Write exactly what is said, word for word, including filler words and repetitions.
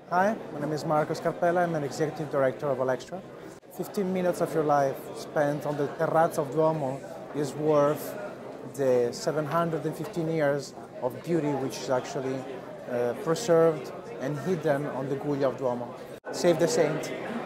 Hi, my name is Marco Scarpella. I'm an executive director of Alextra. fifteen minutes of your life spent on the terrazzo of Duomo is worth the seven hundred fifteen years of beauty which is actually uh, preserved and hidden on the Guglia of Duomo. Save the saint.